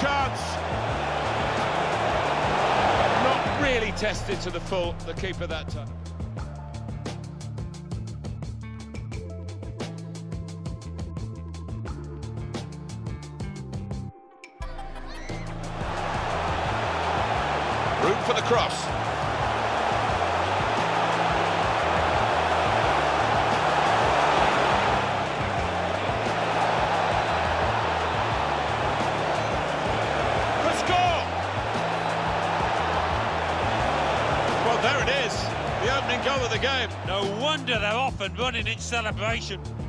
chance. Not really tested to the full, the keeper that time. Room for the cross. The score! Well, there it is, the opening goal of the game. No wonder they're off and running in celebration.